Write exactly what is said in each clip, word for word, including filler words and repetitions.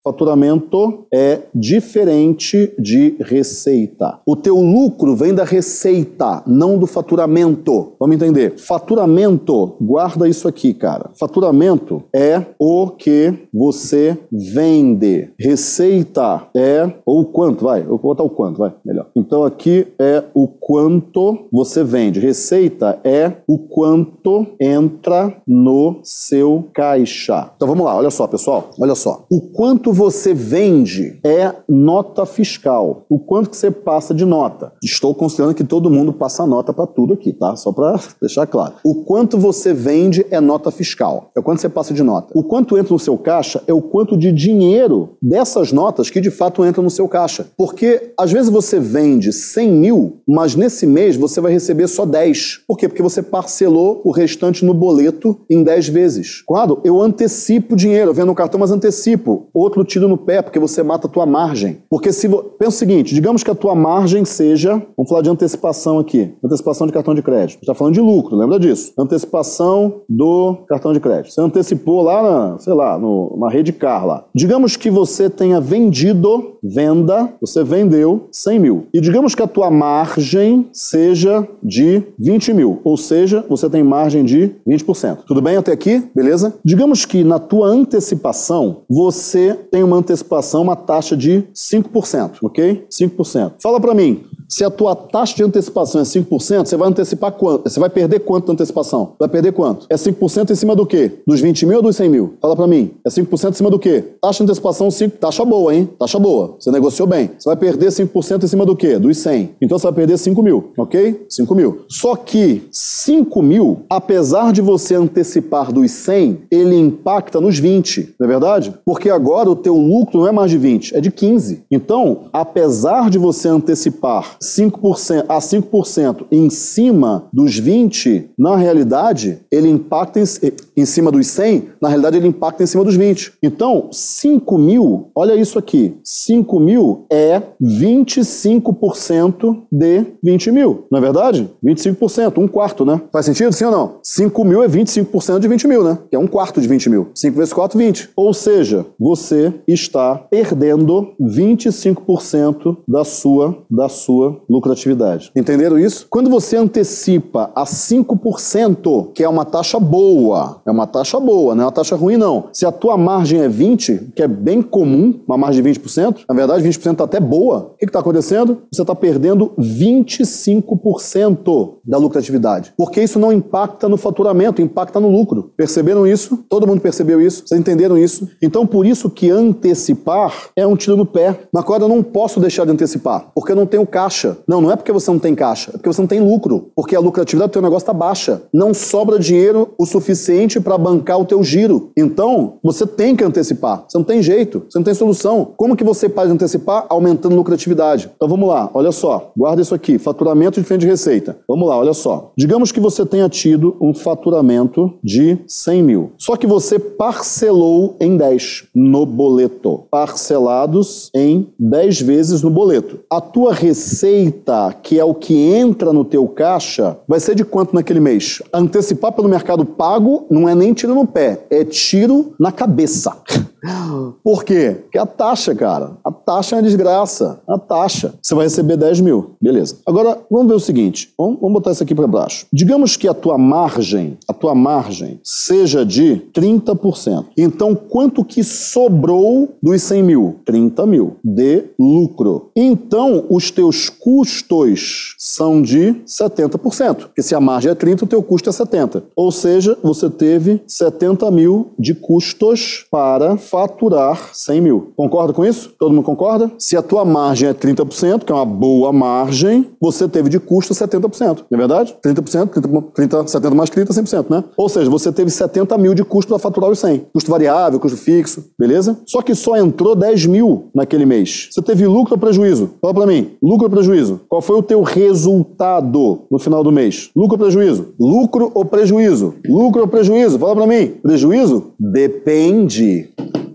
Faturamento é diferente de receita. O teu lucro vem da receita, não do faturamento. Vamos entender. Faturamento, guarda isso aqui, cara. Faturamento é o que você vende. Receita é ou quanto, vai. Eu vou botar o quanto, vai. Melhor. Então aqui é o quanto você vende. Receita é o quanto entra no seu caixa. Então vamos lá, olha só, pessoal. Olha só. O quanto você vende é nota fiscal. O quanto que você passa de nota. Estou considerando que todo mundo passa nota para tudo aqui, tá? Só para deixar claro. O quanto você vende é nota fiscal. É o quanto você passa de nota. O quanto entra no seu caixa é o quanto de dinheiro dessas notas que de fato entra no seu caixa. Porque às vezes você vende cem mil, mas nesse mês você vai receber só dez. Por quê? Porque você parcelou o restante no boleto em dez vezes. Claro, eu antecipo dinheiro, eu vendo no cartão, mas antecipo. Outro tiro no pé, porque você mata a tua margem. Porque se... Vo... Pensa o seguinte, digamos que a tua margem seja... Vamos falar de antecipação aqui. Antecipação de cartão de crédito. A gente está falando de lucro, lembra disso? Antecipação do cartão de crédito. Você antecipou lá, na, sei lá, numa rede car lá. Digamos que você tenha vendido, venda, você vendeu cem mil. E digamos que a tua margem seja de vinte mil. Ou seja, você tem margem de vinte por cento. Tudo bem até aqui? Beleza? Digamos que na tua antecipação, você tem uma antecipação, uma taxa de cinco por cento, ok? cinco por cento. Fala pra mim, se a tua taxa de antecipação é cinco por cento, você vai antecipar quanto? Você vai perder quanto de antecipação? Vai perder quanto? É cinco por cento em cima do quê? Dos vinte mil ou dos cem mil? Fala pra mim. É cinco por cento em cima do quê? Taxa de antecipação cinco, taxa boa, hein? Taxa boa. Você negociou bem. Você vai perder cinco por cento em cima do quê? Dos cem. Então você vai perder cinco mil, ok? cinco mil. Só que cinco mil, apesar de você antecipar dos cem, ele impacta nos vinte, não é verdade? Porque agora o teu lucro não é mais de vinte, é de quinze. Então, apesar de você antecipar cinco por cento a cinco por cento em cima dos vinte, na realidade, ele impacta em, em cima dos cem, na realidade ele impacta em cima dos vinte. Então, cinco mil, olha isso aqui, cinco mil é vinte e cinco por cento de vinte mil, não é verdade? vinte e cinco por cento, um quarto, né? Faz sentido, sim ou não? cinco mil é vinte e cinco por cento de vinte mil, né? Que é um quarto de vinte mil. cinco vezes quatro, vinte. Ou seja, você está perdendo vinte e cinco por cento da sua, da sua lucratividade. Entenderam isso? Quando você antecipa a cinco por cento, que é uma taxa boa, é uma taxa boa, não é uma taxa ruim não. Se a tua margem é vinte, que é bem comum, uma margem de vinte por cento, na verdade vinte por cento está até boa, o que está acontecendo? Você está perdendo vinte e cinco por cento da lucratividade. Porque isso não impacta no faturamento, impacta no lucro. Perceberam isso? Todo mundo percebeu isso? Vocês entenderam isso? Então por isso que antecipar é um tiro no pé. Na qual eu não posso deixar de antecipar, porque eu não tenho caixa. Não, não é porque você não tem caixa, é porque você não tem lucro. Porque a lucratividade do teu negócio está baixa. Não sobra dinheiro o suficiente para bancar o teu giro. Então, você tem que antecipar. Você não tem jeito, você não tem solução. Como que você pode antecipar? Aumentando lucratividade. Então vamos lá, olha só. Guarda isso aqui, faturamento diferente de receita. Vamos lá, olha só. Digamos que você tenha tido um faturamento de cem mil. Só que você parcelou em dez no boleto. Parcelados em dez vezes no boleto. A tua receita, que é o que entra no teu caixa, vai ser de quanto naquele mês? Antecipar pelo Mercado Pago não é nem tiro no pé, é tiro na cabeça. Por quê? Porque a taxa, cara, a taxa é uma desgraça. A taxa. Você vai receber dez mil. Beleza. Agora, vamos ver o seguinte. Vamos, vamos botar isso aqui para baixo. Digamos que a tua margem, a tua margem seja de trinta por cento. Então, quanto que sobrou dos cem mil? trinta mil de lucro. Então, os teus custos são de setenta por cento. Porque se a margem é trinta, o teu custo é setenta. Ou seja, você teve setenta mil de custos para faturar cem mil. Concorda com isso? Todo mundo concorda? Se a tua margem é trinta por cento, que é uma boa margem, você teve de custo setenta por cento. Não é verdade? trinta por cento, trinta, trinta, setenta mais trinta, cem por cento, né? Ou seja, você teve setenta mil de custo para faturar os cem. Custo variável, custo fixo, beleza? Só que só entrou dez mil naquele mês. Você teve lucro ou prejuízo? Fala pra mim. Lucro ou prejuízo? Qual foi o teu resultado no final do mês? Lucro ou prejuízo? Lucro ou prejuízo? Lucro ou prejuízo? Fala pra mim. Prejuízo? Depende.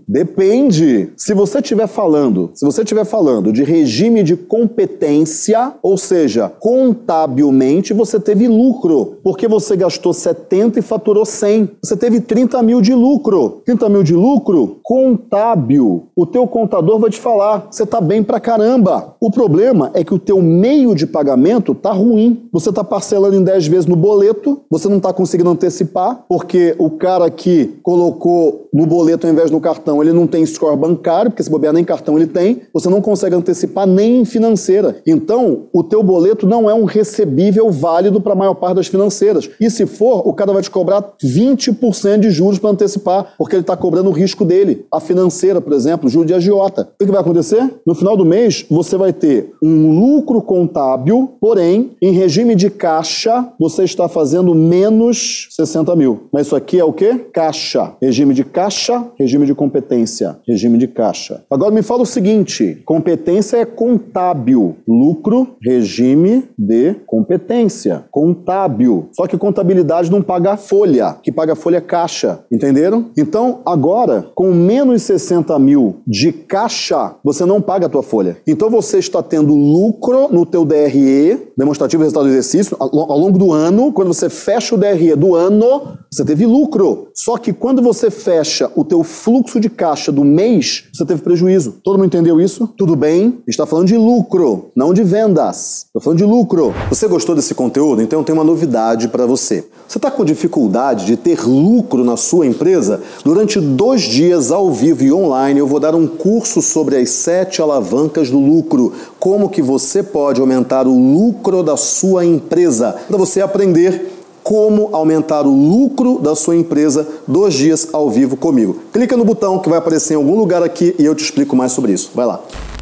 Depende. Se você estiver falando, se você estiver falando de regime de competência, ou seja, contabilmente você teve lucro, porque você gastou setenta e faturou cem. Você teve trinta mil de lucro. trinta mil de lucro contábil. O teu contador vai te falar, você tá bem pra caramba. O problema é que o teu meio de pagamento tá ruim. Você tá parcelando em dez vezes no boleto, você não tá conseguindo antecipar, porque o cara que colocou no boleto ao invés do cartão, ele não tem score bancário, porque se bobear nem cartão ele tem, você não consegue antecipar nem em financeira. Então, o teu boleto não é um recebível válido para a maior parte das financeiras. E se for, o cara vai te cobrar vinte por cento de juros para antecipar, porque ele está cobrando o risco dele. A financeira, por exemplo, juro de agiota. O que vai acontecer? No final do mês, você vai ter um lucro contábil, porém, em regime de caixa, você está fazendo menos sessenta mil. Mas isso aqui é o quê? Caixa. Regime de caixa, regime de competência. Regime de caixa. Agora me fala o seguinte, competência é contábil. Lucro, regime de competência. Contábil. Só que contabilidade não paga a folha. Que paga a folha é caixa. Entenderam? Então, agora, com menos sessenta mil de caixa, você não paga a tua folha. Então, você está tendo lucro no teu D R E, demonstrativo resultado do exercício, ao longo do ano. Quando você fecha o D R E do ano, você teve lucro. Só que quando você fecha o teu fluxo de caixa do mês, você teve prejuízo. Todo mundo entendeu isso? Tudo bem? Está falando de lucro, não de vendas. Estou falando de lucro. Você gostou desse conteúdo? Então eu tenho uma novidade para você. Você está com dificuldade de ter lucro na sua empresa? Durante dois dias ao vivo e online eu vou dar um curso sobre as sete alavancas do lucro. Como que você pode aumentar o lucro da sua empresa. Para você aprender como aumentar o lucro da sua empresa, dois dias ao vivo comigo. Clica no botão que vai aparecer em algum lugar aqui e eu te explico mais sobre isso. Vai lá.